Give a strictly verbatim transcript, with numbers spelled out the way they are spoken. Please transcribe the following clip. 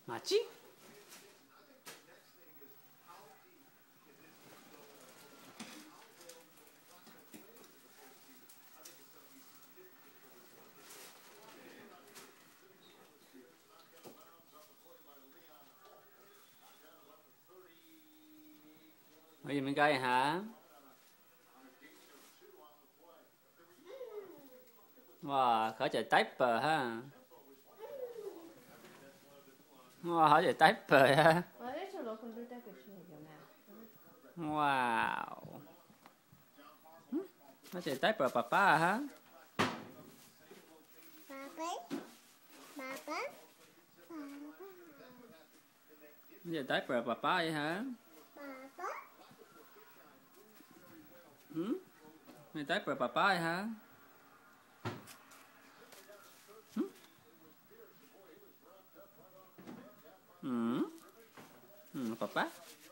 Machi? Có gì mình cây hả? Wow, khỏi trời typer ha. Wow, khỏi trời typer ha. Adesso lo contate che ci vediamo. Wow. Khỏi trời typer papa hả? Papa. Papa. Khỏi trời typer papa vậy hả? Papa. Ừ? Khỏi trời typer papa vậy hả? Ừ? Ừ, papa.